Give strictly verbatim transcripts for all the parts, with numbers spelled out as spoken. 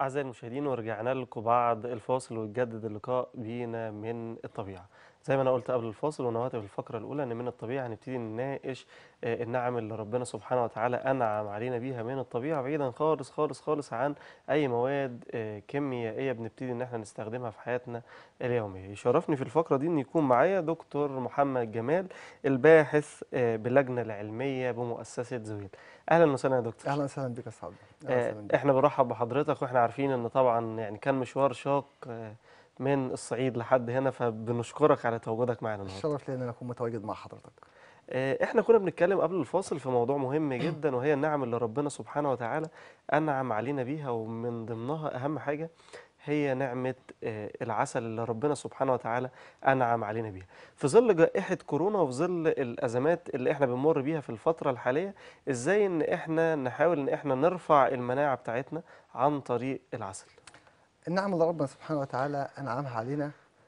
أعزائي المشاهدين، ورجعنا لكم بعد الفاصل ويتجدد اللقاء بينا من الطبيعة. زي ما أنا قلت قبل الفاصل ونوهت في الفقرة الأولى إن من الطبيعة هنبتدي نناقش آه، النعم اللي ربنا سبحانه وتعالى أنعم علينا بيها من الطبيعة، بعيدا خالص خالص خالص عن أي مواد آه، كيميائية بنبتدي إن احنا نستخدمها في حياتنا اليومية. يشرفني في الفقرة دي إن يكون معايا دكتور محمد جمال، الباحث آه، باللجنة العلمية بمؤسسة زويل. أهلا وسهلا يا دكتور. اهلا وسهلا بك يا صاحبي. اهلا آه، وسهلا بك. احنا بنرحب بحضرتك، واحنا عارفين ان طبعا يعني كان مشوار شاق آه، من الصعيد لحد هنا، فبنشكرك على تواجدك معنا النهارده. الشرف لي ان انا اكون متواجد مع حضرتك. آه، احنا كنا بنتكلم قبل الفاصل في موضوع مهم جدا، وهي النعم اللي ربنا سبحانه وتعالى انعم علينا بيها، ومن ضمنها اهم حاجه هي نعمه آه، العسل اللي ربنا سبحانه وتعالى انعم علينا بيها. في ظل جائحه كورونا وفي ظل الازمات اللي احنا بنمر بيها في الفتره الحاليه، ازاي ان احنا نحاول ان احنا نرفع المناعه بتاعتنا عن طريق العسل؟ النعم اللي ربنا سبحانه وتعالى انعمها علينا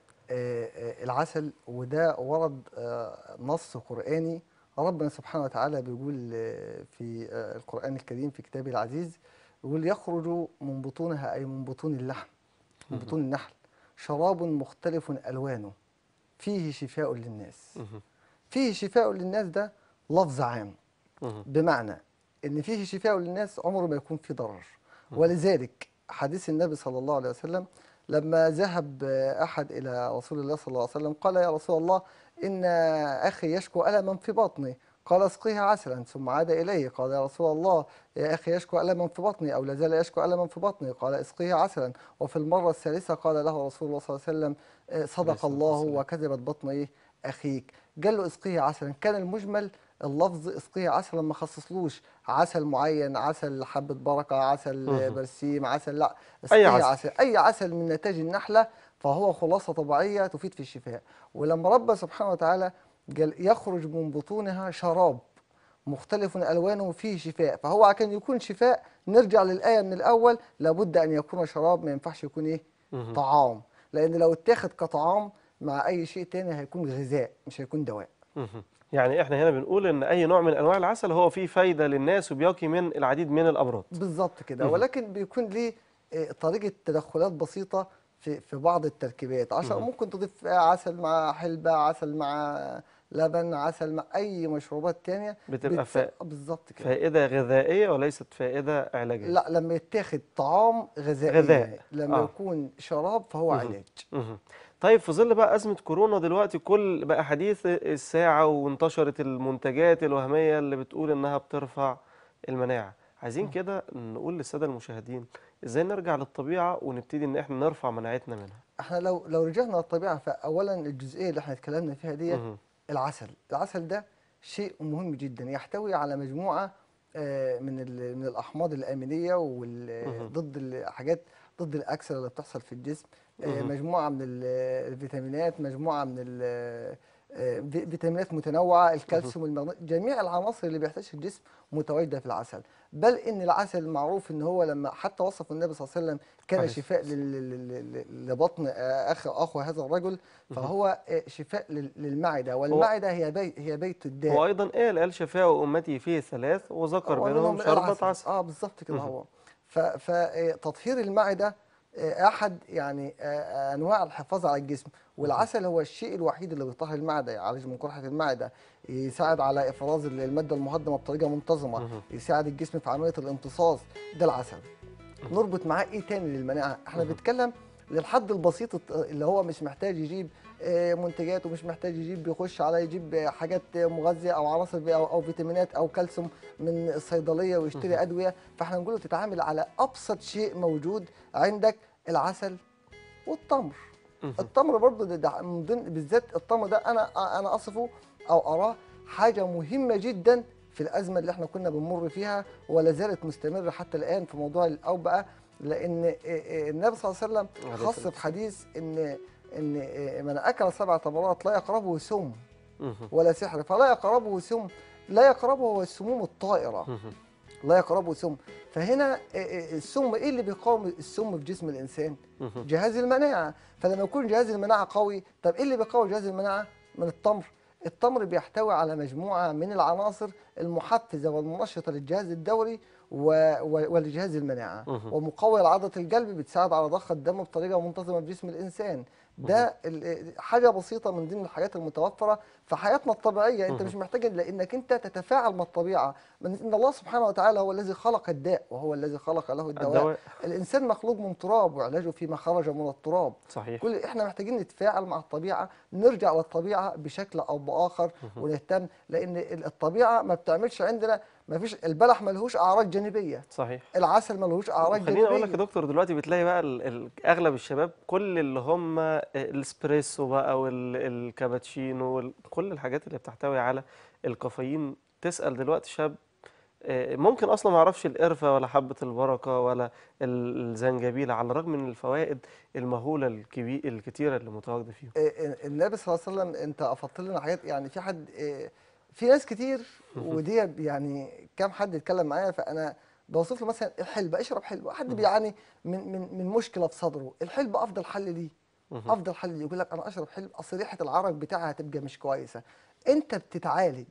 آه، آه، العسل، وده ورد آه، نص قرآني. ربنا سبحانه وتعالى بيقول آه، في آه، القرآن الكريم في كتابه العزيز، يقول يخرج من بطونها أي من بطون اللحم، من مهم. بطون النحل، شراب مختلف ألوانه فيه شفاء للناس. مهم. فيه شفاء للناس ده لفظ عام، مهم. بمعنى ان فيه شفاء للناس عمره ما يكون فيه ضرر. مهم. ولذلك حديث النبي صلى الله عليه وسلم لما ذهب احد الى رسول الله صلى الله عليه وسلم قال يا رسول الله ان اخي يشكو الما في بطني، قال اسقيه عسلا. ثم عاد اليه قال يا رسول الله يا اخي يشكو الما في بطني او لا زال يشكو الما في بطني، قال اسقيه عسلا. وفي المره الثالثه قال له رسول الله صلى الله عليه وسلم آه، عليه صدق الصلاة الله والسلام. وكذبت بطن ايه اخيك. قال له اسقيه عسلا. كان المجمل اللفظ اسقيه عسل، ما خصصلوش عسل معين، عسل حبة بركة، عسل مهم. برسيم، عسل، لا، أي اسقيه عسل. عسل، أي عسل من نتاج النحلة، فهو خلاصة طبيعية تفيد في الشفاء. ولما رب سبحانه وتعالى قال يخرج من بطونها شراب مختلف ألوانه فيه شفاء، فهو عشان يكون شفاء نرجع للآية من الأول، لابد أن يكون شراب، ما ينفعش يكون إيه؟ مهم. طعام. لأن لو اتاخد كطعام مع أي شيء تاني هيكون غذاء مش هيكون دواء. مهم. يعني احنا هنا بنقول ان اي نوع من انواع العسل هو فيه فايدة للناس وبيقي من العديد من الامراض. بالظبط كده، مهم. ولكن بيكون ليه آه، طريقة تدخلات بسيطة في في بعض التركيبات، عشان مهم. ممكن تضيف عسل مع حلبة، عسل مع لبن، عسل مع أي مشروبات تانية. بتبقى بتس... فا- بالظبط كده. فائدة غذائية وليست فائدة علاجية. لا، لما يتاخد طعام غذاء. غذائية، لما اه. يكون شراب فهو مهم. علاج. مهم. طيب، في ظل بقى أزمة كورونا دلوقتي، كل بقى حديث الساعة وانتشرت المنتجات الوهمية اللي بتقول إنها بترفع المناعة. عايزين مم. كده نقول للسادة المشاهدين إزاي نرجع للطبيعة ونبتدي إن إحنا نرفع مناعتنا منها. احنا لو لو رجعنا للطبيعة، فأولا الجزئية اللي احنا اتكلمنا فيها ديت، مهم. العسل. العسل ده شيء مهم جدا، يحتوي على مجموعة آه، من ال- من الأحماض الأمينية مهم. وضد الحاجات، ضد الأكسدة اللي بتحصل في الجسم، آه، مهم. مجموعة من ال- الفيتامينات، مجموعة من ال- آه، في- فيتامينات متنوعة، مهم. الكالسيوم، المغنيسيوم، جميع العناصر اللي بيحتاجها الجسم متواجدة في العسل. بل إن العسل معروف إن هو لما حتى وصف النبي صلى الله عليه وسلم كان عليه الصلاة شفاء والسلام. لل- لل- لل- لبطن آه، أخ أخو هذا الرجل، مهم. فهو آه، شفاء لل- للمعدة، هو والمعدة هي بيت هي بيت هو الداء. أيضا قال قال شفاء أمتي فيه ثلاث، وذكر منهم ومنهم شربة العسل، عسل. اه بالظبط كده مهم. هو. فتطهير المعدة آه، احد يعني آه، انواع الحفاظ على الجسم، مهم. والعسل هو الشيء الوحيد اللي بيطهر المعدة، يعالج من قرحة المعدة، يساعد على افراز المادة المهضمة بطريقة منتظمة، مهم. يساعد الجسم في عملية الامتصاص. ده العسل. مهم. نربط معاه ايه تاني للمناعه؟ احنا مهم. بنتكلم للحد البسيط الت- اللي هو مش محتاج يجيب آه، منتجات، ومش محتاج يجيب بيخش على يجيب آه، حاجات مغذيه او عناصر بي- او أو فيتامينات او كالسيوم من الصيدليه ويشتري مهم. ادويه. فاحنا نقول له تتعامل على ابسط شيء موجود عندك، العسل والتمر. مهم. التمر برضه ده ده من ضمن، بالذات التمر ده انا انا اصفه او اراه حاجه مهمه جدا في الازمه اللي احنا كنا بنمر فيها، ولا زالت مستمره حتى الان في موضوع الاوبئه. لان النبي صلى الله عليه وسلم عليه خص الصلاة في والسلام. حديث ان ان من اكل سبع تمرات لا يقربه سم مهم. ولا سحر، فلا يقربه سم، لا يقربه هو السموم الطائره، مهم. لا يقربه سم. فهنا السم، ايه اللي بيقاوم السم في جسم الانسان؟ مهم. جهاز المناعه. فلما يكون جهاز المناعه قوي، طب ايه اللي بيقوي جهاز المناعه؟ من التمر. التمر بيحتوي على مجموعه من العناصر المحفزه والمنشطه للجهاز الدوري، و- و- ولجهاز المناعة، مهم. ومقوي لعضلة القلب، بتساعد على ضخ الدم بطريقة منتظمة في جسم الإنسان. مهم. ده ال- حاجة بسيطة من ضمن الحاجات المتوفرة في حياتنا الطبيعية. أنت مهم. مش محتاج إلا إنك أنت تتفاعل مع الطبيعة، من إن الله سبحانه وتعالى هو الذي خلق الداء وهو الذي خلق له الدواء. الدواء. الإنسان مخلوق من تراب وعلاجه فيما خرج من التراب. صحيح. كل احنا محتاجين نتفاعل مع الطبيعه، نرجع للطبيعه بشكل او باخر مهم. ونهتم، لان ال- الطبيعه ما بتعملش عندنا، ما فيش البلح ملهوش اعراض جانبيه، صحيح. العسل ملهوش اعراض خليني اقول لك يا جانبيه. دكتور، دلوقتي بتلاقي بقى ال ال اغلب الشباب كل اللي هم الاسبريسو بقى والكابتشينو وكل الحاجات اللي بتحتوي على الكافيين. تسأل دلوقتي شاب آه، ممكن اصلا ما يعرفش القرفه ولا حبه البركه ولا ال- الزنجبيل، على الرغم من الفوائد المهوله الكبير الكتيره اللي متواجده فيهم. إيه، النبي صلى الله عليه وسلم، انت افضت لنا حاجات، يعني في حد إيه، في ناس كتير، ودي يعني كام حد يتكلم معايا، فانا بوصف له مثلا الحلبه، اشرب حلبه. حد بيعاني من من من مشكله في صدره، الحلبه افضل حل ليه، مهم. افضل حل ليه. يقول لك انا اشرب حلبه اصل ريحه العرق بتاعها هتبقى مش كويسه. انت بتتعالج،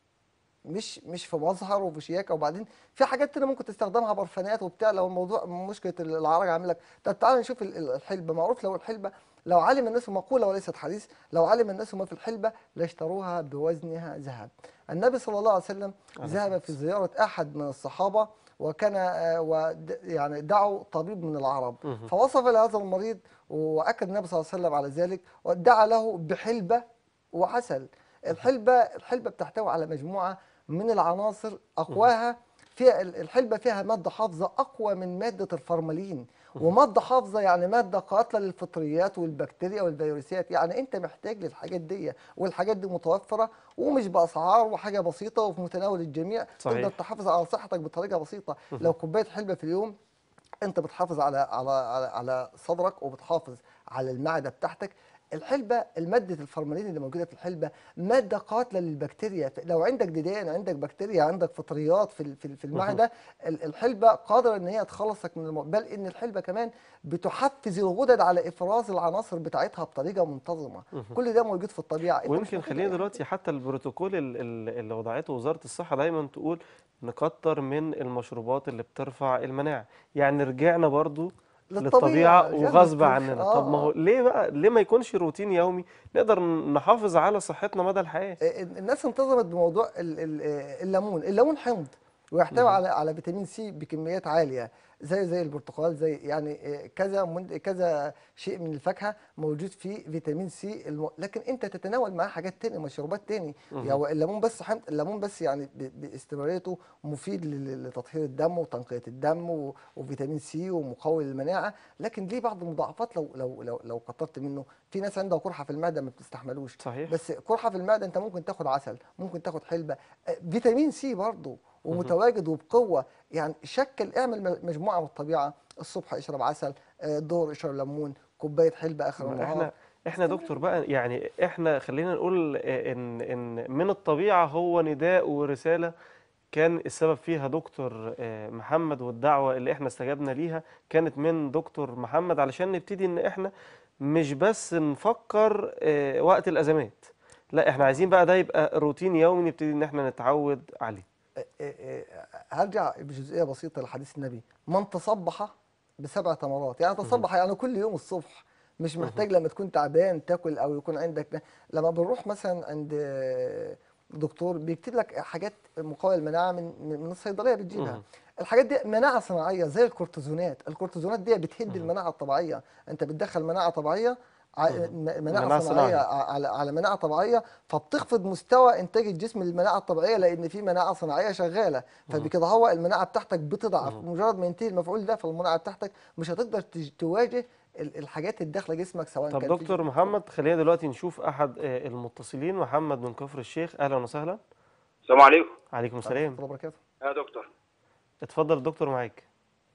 مش مش في مظهر وفي شياكه. وبعدين في حاجات تانية ممكن تستخدمها، برفانات وبتاع، لو الموضوع مشكله العرج عامل لك. طب تعالى نشوف ال- ال- الحلبه. معروف لو الحلبه، لو علم الناس، مقوله وليست حديث، لو علم الناس ما في الحلبه لاشتروها بوزنها ذهب. النبي صلى الله عليه وسلم عليه ذهب الصلاة في زياره احد من الصحابه، وكان آه، ود- يعني دعوا طبيب من العرب، والسلام. فوصف لهذا المريض، واكد النبي صلى الله عليه وسلم على ذلك، ودعا له بحلبه وعسل. مهم. الحلبة الحلبة بتحتوي على مجموعة من العناصر أقواها. فيها ال- الحلبة فيها مادة حافظة أقوى من مادة الفورمالين. مهم. ومادة حافظة يعني مادة قاتلة للفطريات والبكتيريا والفيروسات. يعني أنت محتاج للحاجات دي، والحاجات دي متوفرة ومش بأسعار، وحاجة بسيطة وفي متناول الجميع. تقدر صحيح. تحافظ على صحتك بطريقة بسيطة. مهم. لو كوباية حلبة في اليوم، انت بتحافظ على على على, على صدرك، وبتحافظ على المعده بتاعتك. الحلبه، الماده الفورمالين اللي موجوده في الحلبه ماده قاتله للبكتيريا. ف- لو عندك ديدان، عندك بكتيريا، عندك فطريات في ال- في ال- في مهم. المعده، ال- الحلبه قادره ان هي تخلصك من المو... بل ان الحلبه كمان بتحفز الغدد على افراز العناصر بتاعتها بطريقه منتظمه. مهم. كل ده موجود في الطبيعه، انت مش ويمكن محتاج خلينا اي حاجه. دلوقتي حتى البروتوكول ال- ال- اللي وضعته وزارة الصحة دايما تقول نكتر من المشروبات اللي بترفع المناعة. يعني رجعنا برضو للطبيعه، للطبيعة رجعنا وغصب للطبيعه. عننا. طب ما هو اه ليه بقى، ليه ما يكونش روتين يومي نقدر نحافظ على صحتنا مدى الحياة؟ اه الناس انتظمت بموضوع ال- ال- آه، الليمون. الليمون حمض، ويحتوي مهم. على على فيتامين سي بكميات عاليه، زي زي البرتقال، زي يعني آه، كذا من كذا شيء من الفاكهه موجود فيه فيتامين سي الم... لكن انت تتناول معاه حاجات تانية، مشروبات تاني. مهم. يعني الليمون بس حمض، الليمون بس يعني ب- باستمراريته مفيد لل- لتطهير الدم وتنقيه الدم و... وفيتامين سي ومقوي للمناعه. لكن ليه بعض المضاعفات لو لو لو لو كترت منه. في ناس عندها قرحه في المعده ما بتستحملوش. صحيح. بس قرحه في المعده، انت ممكن تاخد عسل، ممكن تاخد حلبه. آه، فيتامين سي برضه مهم. ومتواجد وبقوه. يعني شكل، اعمل م- مجموعه من الطبيعه. الصبح اشرب عسل، آه، الظهر اشرب ليمون، كوبايه حلبه اخر ما النهار. احنا احنا دكتور بقى، يعني احنا خلينا نقول آه، ان ان من الطبيعة هو نداء ورسالة كان السبب فيها دكتور آه، محمد، والدعوة اللي احنا استجبنا ليها كانت من دكتور محمد، علشان نبتدي ان احنا مش بس نفكر آه، وقت الأزمات، لا احنا عايزين بقى ده يبقى روتين يومي نبتدي ان احنا نتعود عليه. آه، آه، آه، هرجع بجزئيه بسيطه لحديث النبي: من تصبح بسبع تمرات. يعني مهم. تصبح يعني كل يوم الصبح، مش مهم. محتاج لما تكون تعبان تاكل، او يكون عندك. لما بنروح مثلا عند آه، دكتور بيكتب لك حاجات مقاومه للمناعه من من من الصيدليه بتجيبها. مهم. الحاجات دي مناعه صناعيه زي الكورتيزونات. الكورتيزونات دي بتهد مهم. المناعه الطبيعيه. انت بتدخل مناعه طبيعيه ع- مهم. م- مناعه مناعة صناعيه صناعية. ع- على على مناعه طبيعيه، فبتخفض مستوى انتاج الجسم للمناعه الطبيعيه، لان في مناعه صناعيه شغاله. مهم. فبكده هو المناعه بتاعتك بتضعف. مهم. مجرد ما ينتهي المفعول ده، فالمناعه بتاعتك مش هتقدر تج- تواجه ال- الحاجات اللي داخله جسمك، سواء طب كان في دكتور محمد، خلينا دلوقتي نشوف احد آه، المتصلين. محمد من كفر الشيخ، اهلا وسهلا. السلام عليكم. عليكم ورحمه السلام. الله وبركاته. يا دكتور، اتفضل الدكتور معاك.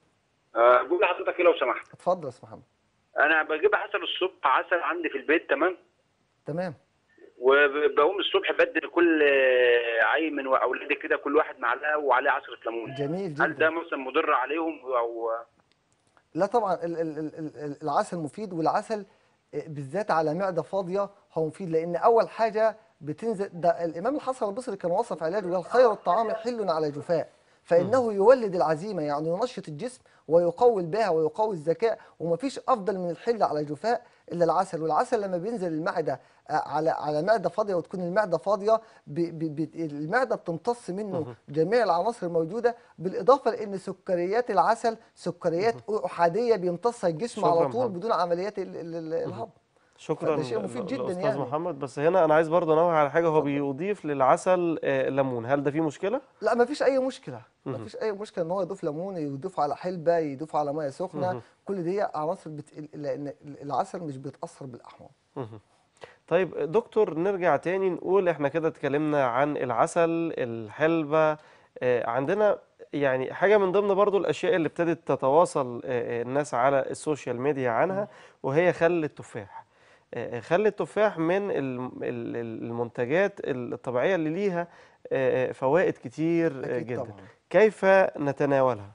أه بقول لحضرتك ايه لو سمحت. اتفضل يا استاذ محمد. انا بجيب عسل الصبح، عسل عندي في البيت، تمام، تمام. وبقوم الصبح بدي لكل آه، عيل من اولادي كده كل واحد معلقه وعليه عصره ليمون. جميل هل ده جدا. مثلا مضر عليهم او لا طبعا، ال- ال- ال- ال- العسل مفيد، والعسل بالذات على معده فاضيه هو مفيد، لان اول حاجه بتنزل. ده الامام الحسن البصري كان وصف علاجه، قال: خير الطعام حل على جفاء. فانه يولد العزيمه، يعني ينشط الجسم ويقوي الباهه ويقوي الذكاء. ومفيش افضل من الحل على جفاء الا العسل. والعسل لما بينزل المعده آه، على على معده فاضيه، وتكون المعده فاضيه، بي بي بي المعده بتمتص منه مهم. جميع العناصر الموجوده، بالاضافه لان سكريات العسل سكريات احاديه بيمتصها الجسم على شكرا طول محمد. بدون عمليات ال- ال- ال- مهم. الهضم. شكرا فده شيء ل- مفيد ل- جدا لأستاذ يعني. محمد. بس هنا أنا عايز برضه أنوه على حاجة، هو اتفضل. بيضيف للعسل آه، ليمون، هل ده فيه مشكلة؟ لا، مفيش اي مشكله، مهم. مفيش اي مشكله ان هو يضيف ليمون، يضيف على حلبه، يضيف على ميه سخنه. مهم. كل دي عناصر بت... لان العسل مش بيتاثر بالاحماض. مهم. طيب دكتور، نرجع تاني نقول احنا كده اتكلمنا عن العسل، الحلبة. آه، عندنا يعني حاجة من ضمن برضو الأشياء اللي ابتدت تتواصل آه، آه، الناس على السوشيال ميديا عنها، وهي خل التفاح. آه، خل التفاح من الم- ال- ال- المنتجات الطبيعية اللي ليها آه، آه، فوائد كتير آه، اكيد جدا. طبعا. كيف نتناولها؟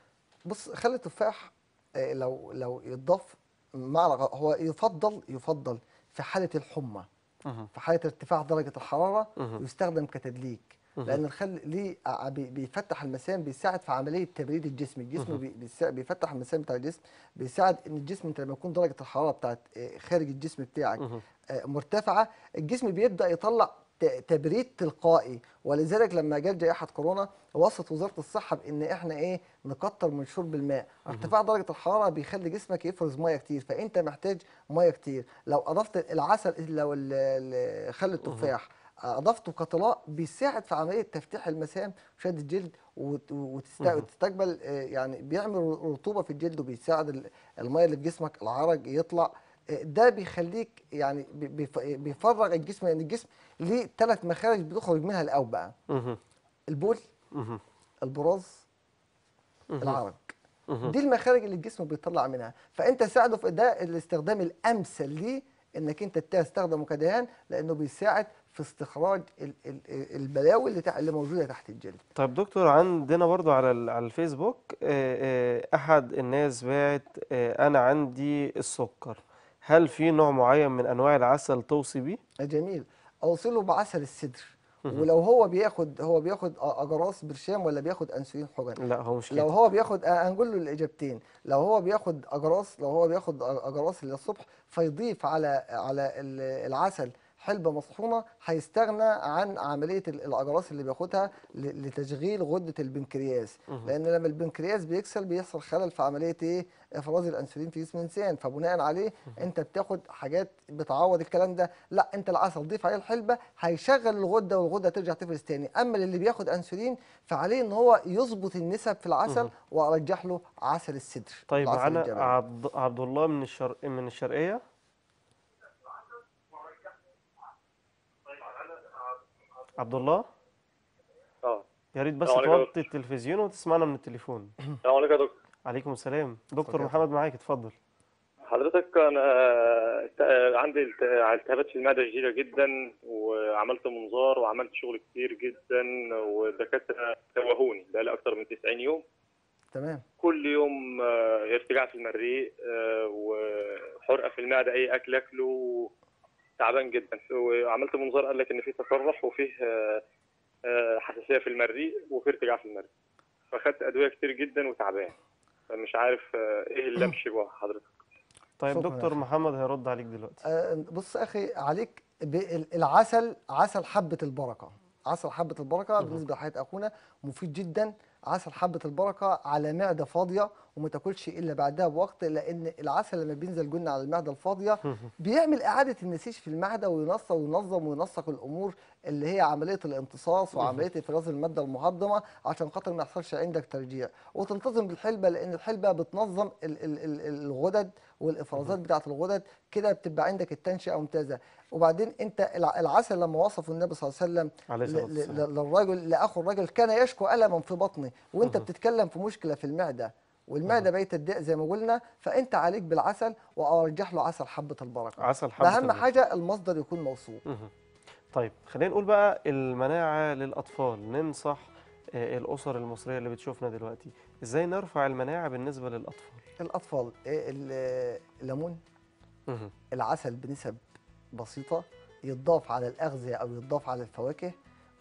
بص، خل التفاح آه، لو لو يضاف مع الغ- هو يفضل يفضل في حاله الحمى، مهم. في حاله ارتفاع درجه الحراره مهم. يستخدم كتدليك. مهم. لان الخل ليه ع- بي- بيفتح المسام، بيساعد في عمليه تبريد الجسم. الجسم مهم. بي- بيسا- بيفتح المسام بتاع الجسم، بيساعد ان الجسم، انت لما يكون درجه الحراره بتاعت آه، خارج الجسم بتاعك مهم. آه، مرتفعه، الجسم بيبدا يطلع ت- تبريد تلقائي. ولذلك لما جت جائحه كورونا، وصت وزاره الصحه بان احنا ايه نكتر من شرب الماء. مهم. ارتفاع درجه الحراره بيخلي جسمك يفرز ميه كتير، فانت محتاج ميه كتير. لو اضفت العسل، لو ال- ال- خل مهم. التفاح اضفته كطلاء، بيساعد في عمليه تفتيح المسام وشد الجلد، وت- وتست- مهم. وتستقبل آه، يعني بيعمل رطوبه في الجلد، وبيساعد ال- الميه اللي في جسمك العرق يطلع. آه، ده بيخليك يعني بي- بيف- بيفرغ الجسم، لان الجسم ليه ثلاث مخارج بتخرج منها الاوبئه: مهم. البول، مهم. البراز، مهم. العرق. مهم. دي المخارج اللي الجسم بيطلع منها. فانت ساعده في ده الاستخدام الامثل ليه، انك انت تستخدمه كدهان، لانه بيساعد في استخراج ال- ال- البلاوي اللي تح- اللي موجوده تحت الجلد. طيب دكتور، عندنا برضو على ال- على الفيسبوك آه، آه، أحد الناس باعت آه، أنا عندي السكر، هل في نوع معين من أنواع العسل توصي بيه؟ جميل. اوصله بعسل السدر. مهم. ولو هو بياخد هو بياخد أ- اجراس برشام ولا بياخد انسولين حقن؟ لا، هو مش لو كده. هو بياخد آه، هنقول له الاجابتين. لو هو بياخد اجراس لو هو بياخد أ- اجراس للصبح، فيضيف على على ال- العسل حلبة مطحونة، هيستغنى عن عملية ال- الأجراس اللي بياخدها ل- لتشغيل غدة البنكرياس. مهم. لأن لما البنكرياس بيكسل بيحصل خلل في عملية إيه؟ إفراز الأنسولين في جسم الإنسان. فبناء عليه أنت بتاخد حاجات بتعوض الكلام ده. لا، أنت العسل ضيف عليه الحلبة، هيشغل الغدة والغدة ترجع تفرز تاني. أما اللي بياخد أنسولين، فعليه إن هو يظبط النسب في العسل، مهم. وأرجح له عسل السدر، طيب العسل معانا الجبلي. عبد عبد الله من الشرق من الشرقية. عبد الله، اه يا ريت بس السلام عليكم يا توطي التلفزيون وتسمعنا من التليفون. السلام عليكم يا دكتور. عليكم السلام. دكتور اتفضل. محمد معاك، اتفضل. حضرتك انا ت- عندي الت- التهابات في المعده شديده جدا، وعملت منظار وعملت شغل كتير جدا، والدكاتره توهوني بقالي اكتر من تسعين يوم. تمام. كل يوم آه، ارتجاع في المريء آه، وحرقه في المعده، اي اكل اكله تعبان جدا. وعملت منظار قال لك ان في تصرح وفيه آه، آه، حساسيه في المريء وفي ارتجاع في المريء. فاخدت ادويه كتير جدا وتعبان، فمش عارف آه، ايه اللي امشي جوه حضرتك. طيب شكرا يا دكتور أخي. محمد هيرد عليك دلوقتي. آه، بص اخي، عليك ب- العسل، عسل حبة البركة. عسل حبة البركة مهم. بالنسبة لحياة اخونا مفيد جدا. عسل حبة البركة على معدة فاضية، وما تاكلش الا بعدها بوقت، لان العسل لما بينزل جن على المعدة الفاضية بيعمل اعادة النسيج في المعدة، وينسق وينظم وينسق الامور اللي هي عملية الامتصاص وعملية افراز المادة المهضمة، عشان خاطر ما يحصلش عندك ترجيع. وتنتظم بالحلبة، لان الحلبة بتنظم ال- ال- ال- الغدد والافرازات بتاعه الغدد، كده بتبقى عندك التنشئه ممتازه. وبعدين انت الع- العسل لما وصفه النبي صلى الله عليه وسلم عليه الصلاة ل- ل- والسلام. للرجل، لاخو الرجل كان يشكو الما في بطنه، وانت مهم. بتتكلم في مشكله في المعده، والمعده بيت الداء زي ما قلنا، فانت عليك بالعسل، وارجح له عسل حبه البركه. عسل حبة اهم البركة. حاجه المصدر يكون موثوق. مهم. طيب خلينا نقول بقى المناعة للأطفال. ننصح آه، الأسر المصرية اللي بتشوفنا دلوقتي إزاي نرفع المناعة بالنسبة للأطفال؟ الاطفال إيه، ال- الليمون، مهم. العسل بنسب بسيطة، يتضاف على الأغذية أو يتضاف على الفواكه،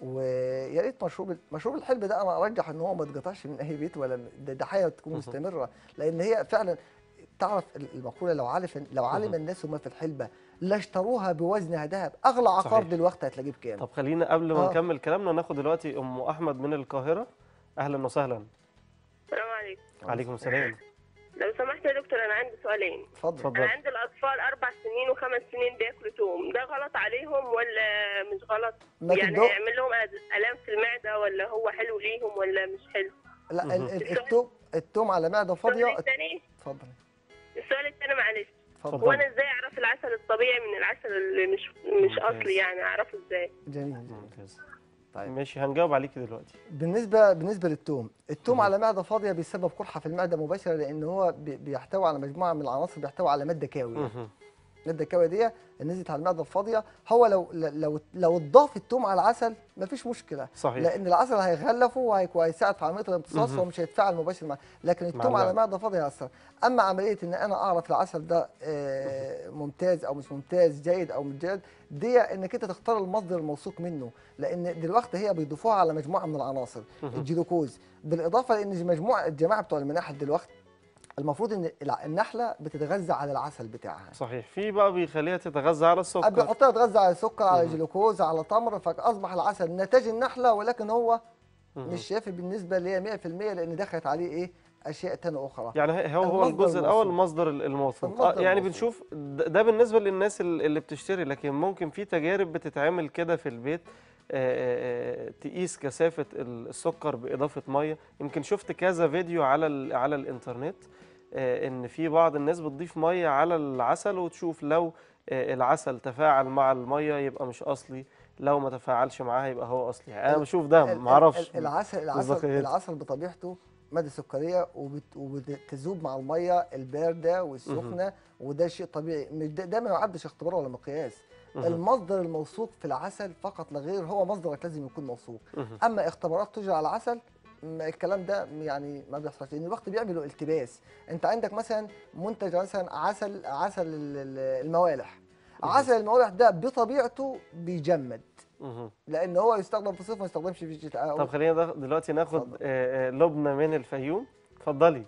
ويا ريت مشروب مشروب الحلبة ده انا ارجح ان هو ما يتقطعش من اي بيت، ولا ده, ده حاجه تكون مهم. مستمره، لان هي فعلا تعرف المقوله لو عارف لو علم مهم. الناس ما في الحلبة لاشتروها بوزنها ذهب. اغلى عقار صحيح. دلوقتي هتلاقيه بكام؟ طب خلينا قبل ما اه نكمل كلامنا ناخد دلوقتي ام احمد من القاهره. اهلا وسهلا. السلام عليكم. عليكم السلام. لو سمحت يا دكتور انا عندي سؤالين. اتفضل. اتفضل. انا عندي الاطفال اربع سنين وخمس سنين بياكلوا توم، ده غلط عليهم ولا مش غلط؟ ما يعني تدق هيعمل لهم الام في المعده ولا هو حلو ليهم ولا مش حلو؟ لا ال- مهم. ال- التوم التوم على معده السؤال فاضيه. الثاني اتفضل السؤال الثاني معلش، اتفضل. هو انا ازاي اعرف العسل الطبيعي من العسل اللي مش مش ممتاز. اصلي؟ يعني اعرفه ازاي؟ جميل جميل. ممتاز. طيب ماشي هنجاوب عليكي دلوقتي. بالنسبه بالنسبه للثوم، الثوم مهم. على معده فاضيه بيسبب قرحه في المعده مباشره، لان هو بي- بيحتوي على مجموعه من العناصر، بيحتوي على ماده كاويه. مهم. الماده الكاويه دي نزلت على المعده الفاضيه، هو لو لو لو اتضاف الثوم على العسل مفيش مشكله، صحيح. لان العسل هيغلفه وهيك- وهيساعد في عمليه الامتصاص، مهم. ومش هيتفاعل مباشر معاه، لكن مع الثوم على المعدة. معده فاضيه هيأثر. اما عمليه ان انا اعرف العسل ده آه، ممتاز او مش ممتاز، جيد او مش جيد، دي انك انت تختار المصدر الموثوق منه، لان دلوقتي هي بيضيفوها على مجموعه من العناصر، مهم. الجلوكوز، بالاضافه لان مجموعه الجماعه بتوع المناحل دلوقتي المفروض ان الع- النحله بتتغذى على العسل بتاعها، صحيح. في بقى بيخليها تتغذى على السكر. بيحطها تتغذى على سكر، على مهم. جلوكوز، على تمر، فاصبح العسل نتاج النحله، ولكن هو مهم. مش شافي بالنسبه اللي هي مية في المية، لان دخلت عليه ايه اشياء ثانيه اخرى. يعني هي- هو هو المصدر الجزء الاول الموثوق. المصدر ال- الموثوق. المصدر آه يعني الموثوق. بنشوف ده ده بالنسبه للناس ال- اللي بتشتري، لكن ممكن في تجارب بتتعمل كده في البيت آه، آه، تقيس كثافه ال- السكر باضافه ميه. يمكن شفت كذا فيديو على ال- على الانترنت آه، ان في بعض الناس بتضيف ميه على العسل وتشوف لو آه، العسل تفاعل مع الميه يبقى مش اصلي، لو ما تفاعلش معاها يبقى هو اصلي. يعني انا ال- بشوف ده ال- ما اعرفش. ال- العسل العسل مصداقيته. العسل بطبيعته ماده سكريه، وبت- وبتذوب مع الميه البارده والسخنه، وده شيء طبيعي، مش ده, ده ما يعدش اختبار ولا مقياس. مهم. المصدر الموثوق في العسل فقط لا غير هو مصدرك لازم يكون موثوق. مهم. اما اختبارات تجرى على العسل ما الكلام ده يعني ما بيحصلش، لان الوقت بيعملوا التباس. انت عندك مثلا منتج مثلا عسل عسل ال- ال- الموالح، مهم. عسل الموالح ده بطبيعته بيجمد، مهم. لان هو يستخدم في الصيف ما يستخدمش في الشتاء. طب خلينا ده- دلوقتي ناخد اتفضل. آه، آه، لبنى من الفيوم. اتفضلي.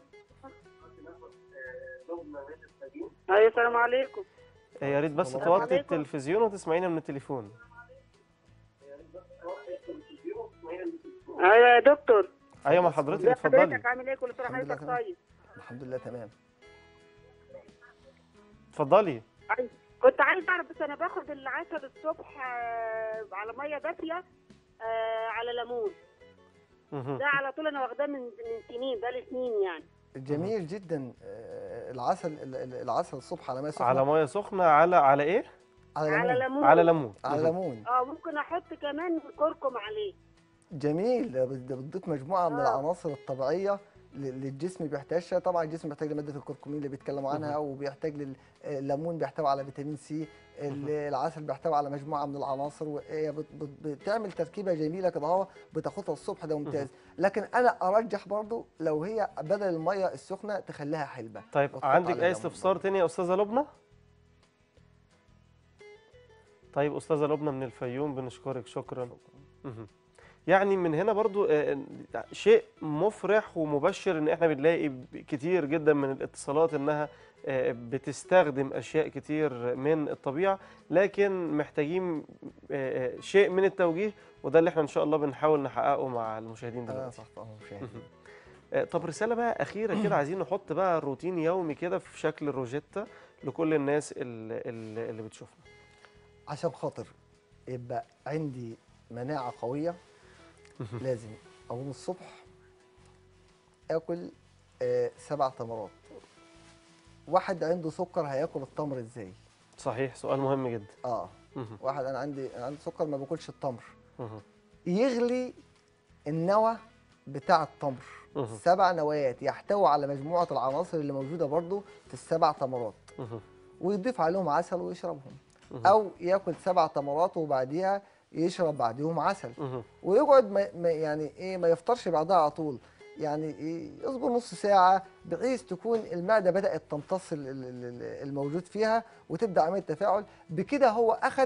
ايوه السلام عليكم. آه، يا ريت بس السلام توطي عليكم. التلفزيون وتسمعينا من التليفون. ايوه يا دكتور. ايوه مع حضرتك ازي اتفضلي. حضرتك عامل ايه؟ كل سنه الحمد لله وحضرتك تمام. طيب. الحمد لله تمام. اتفضلي. أيوة. كنت عايز اعرف، بس انا باخد العسل الصبح آه، على ميه دافيه آه، على ليمون، مهم. ده على طول انا واخداه من من سنين، بقالي سنين يعني. جميل جدا. آه، العسل ال- ال- العسل الصبح على ميه سخنه، على ميه سخنه على على ايه؟ على على ليمون، ليمون. على ليمون. على مهم. ليمون. اه ممكن احط كمان كركم عليه. جميل. ده بت- ده بتضيف مجموعه من آه. العناصر الطبيعيه ل- للجسم بيحتاجها. طبعا الجسم بيحتاج لماده الكركمين اللي بيتكلموا عنها، وبيحتاج لل- الليمون بيحتوي على فيتامين سي، ال- العسل بيحتوي على مجموعه من العناصر، وهي بت- بت- بتعمل تركيبه جميله كده اهو، بتاخدها الصبح، ده ممتاز. لكن انا ارجح برضو لو هي بدل الميه السخنه تخليها حلبه. طيب وتحط عندك عليها اي ليمون استفسار برضو. تاني يا استاذه لبنى؟ طيب استاذه لبنى من الفيوم بنشكرك شكرا. مهم. يعني من هنا برضو آه، شيء مفرح ومبشر ان احنا بنلاقي ب- كتير جدا من الاتصالات انها آه، بتستخدم اشياء كتير من الطبيعه، لكن محتاجين آه، آه، شيء من التوجيه، وده اللي احنا ان شاء الله بنحاول نحققه مع المشاهدين انا دلوقتي. صح طبعا مشاهد. مهم. آه، طب رساله بقى اخيره كده، عايزين نحط بقى روتين يومي كده في شكل روجيتا لكل الناس اللي, اللي اللي بتشوفنا. عشان خاطر يبقى عندي مناعة قوية لازم أقوم الصبح آكل آه سبع تمرات. واحد عنده سكر هياكل التمر ازاي؟ صحيح، سؤال مهم جدا. اه مهم. واحد انا عندي انا عندي سكر ما باكلش التمر، مهم. يغلي النوى بتاع التمر، مهم. سبع نوايات يحتوي على مجموعة العناصر اللي موجودة برضو في السبع تمرات، مهم. ويضيف عليهم عسل ويشربهم، مهم. او ياكل سبع تمرات وبعديها يشرب بعديهم عسل، مهم. ويقعد ما ما- يعني ايه ما يفطرش بعدها على طول، يعني إيه يصبر نص ساعة بحيث تكون المعدة بدأت تمتص ال- ال- ال- الموجود فيها وتبدأ عملية التفاعل. بكده هو أخد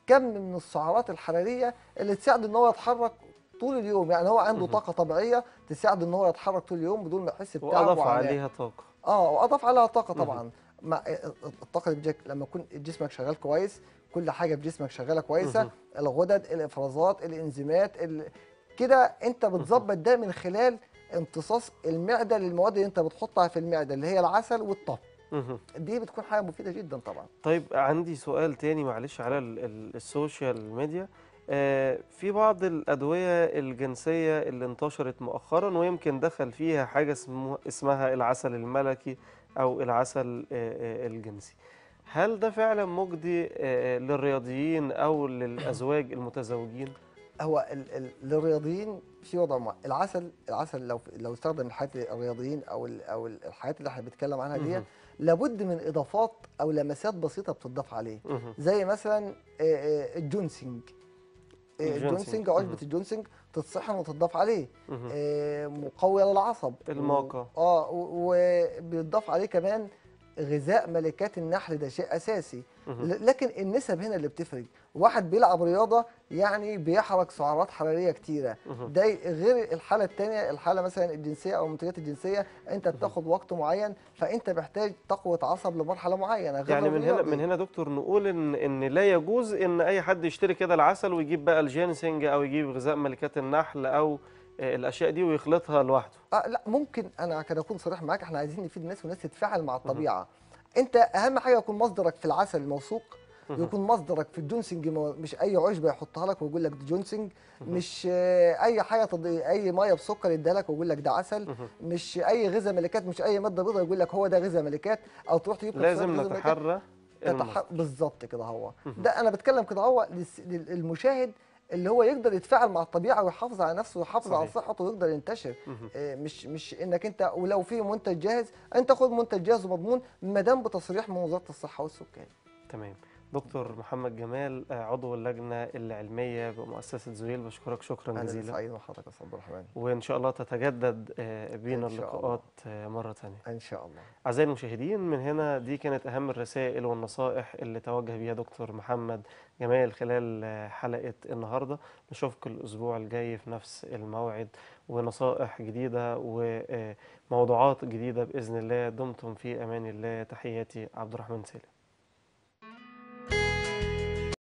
كم من السعرات الحراريه اللي تساعد ان هو يتحرك طول اليوم. يعني هو عنده مهم. طاقه طبيعيه تساعد ان هو يتحرك طول اليوم بدون ما يحس بتعب واضاف وعناء. عليها طاقه. اه واضاف عليها طاقه مهم. طبعا. مع الطاقه اللي بتجيك لما يكون جسمك شغال كويس، كل حاجه في جسمك شغاله كويسه، مهم. الغدد، الافرازات، الانزيمات، ال... كده انت بتظبط ده من خلال امتصاص المعده للمواد اللي انت بتحطها في المعده اللي هي العسل والطبخ. مهم. دي بتكون حاجه مفيده جدا طبعا. طيب عندي سؤال تاني معلش على ال- ال- السوشيال ميديا. آه، في بعض الأدوية الجنسية اللي انتشرت مؤخرا ويمكن دخل فيها حاجة اسمه اسمها العسل الملكي أو العسل آه، آه، الجنسي. هل ده فعلا مجدي آه، للرياضيين أو للأزواج المتزوجين؟ هو ال... ال... للرياضيين في وضع معين. العسل العسل لو لو استخدم لحياه الرياضيين او ال... او ال- الحاجات اللي احنا بنتكلم عنها دي، مهم. لابد من اضافات او لمسات بسيطه بتضاف عليه، مهم. زي مثلا آه، آه، الجونسينج. آه، الجونسينج. الجونسينج عشبة مهم. الجونسينج تتصحن وتضاف عليه، مهم. آه، مقوية للعصب. الماقة. و- اه و- وبيضاف عليه كمان غذاء ملكات النحل، ده شيء اساسي. مهم. ل- لكن النسب هنا اللي بتفرق. واحد بيلعب رياضه يعني بيحرق سعرات حراريه كتيره، مهم. ده غير الحاله الثانيه، الحاله مثلا الجنسيه او المنتجات الجنسيه، انت بتاخد وقت معين، فانت محتاج تقويه عصب لمرحله معينه غير يعني لو من هنا رياضي. من هنا دكتور نقول ان ان لا يجوز ان اي حد يشتري كده العسل ويجيب بقى الجينسينج او يجيب غذاء ملكات النحل او آه، الاشياء دي ويخلطها لوحده. آه لا ممكن. انا كده اكون صريح معاك، احنا عايزين نفيد الناس والناس تتفاعل مع مهم. الطبيعه. انت اهم حاجه يكون مصدرك في العسل الموثوق، مهم. يكون مصدرك في الجونسنج مو- مش اي عشبه يحطها لك ويقول لك ده جونسنج، مهم. مش آه، اي حاجه تضي اي ميه بسكر يديها لك ويقول لك ده عسل، مهم. مش اي غذاء ملكات، مش اي ماده بيضاء يقول لك هو ده غذاء ملكات، او تروح تجيب كبسولات لازم غذاء ملكات. نتحرى تتح... المصدر. بالظبط كده. هو مهم. ده انا بتكلم كده هو للس- للمشاهد اللي هو يقدر يتفاعل مع الطبيعه ويحافظ على نفسه ويحافظ على صحيح. صحته ويقدر ينتشر. مهم. آه، مش مش انك انت ولو في منتج جاهز انت خد منتج جاهز ومضمون ما دام بتصريح من وزاره الصحه والسكان. تمام. دكتور محمد جمال آه، عضو اللجنة العلمية بمؤسسة زويل، بشكرك شكرا انا اللي جزيلا، سعيد مع حضرتك يا استاذ عبد الرحمن. وإن شاء الله تتجدد آه، بينا إن شاء الله. اللقاءات آه، مرة تانية. ان شاء الله. أعزائي المشاهدين، من هنا دي كانت أهم الرسائل والنصائح اللي توجه بيها دكتور محمد جمال خلال آه، حلقة النهاردة. نشوفكم الأسبوع الجاي في نفس الموعد ونصائح جديدة وموضوعات جديدة بإذن الله. دمتم في أمان الله. تحياتي عبد الرحمن سالم.